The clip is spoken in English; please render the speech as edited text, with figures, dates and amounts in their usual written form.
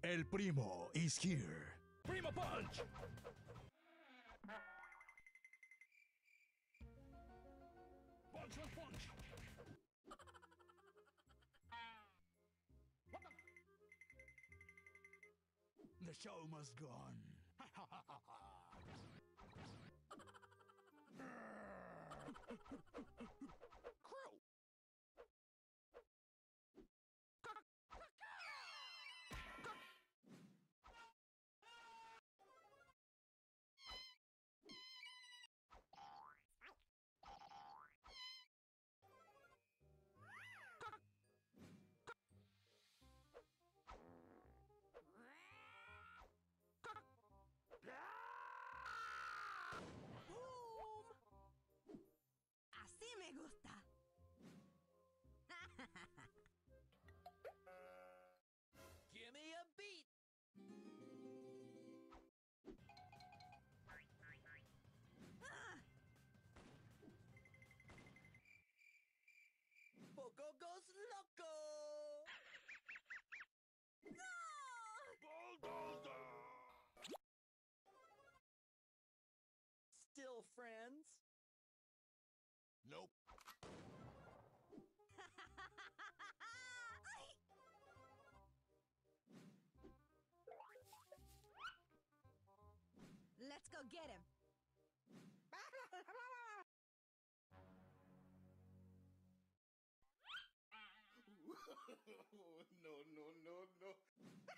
El Primo is here. Primo Punch! Punch, punch, punch! What The show must go on. Crew! ¡Boom! Así me gusta. Give me a beat! Poco goes loco! Bulldozer! Still friends? Nope. Let's go get him. No, no, no, no.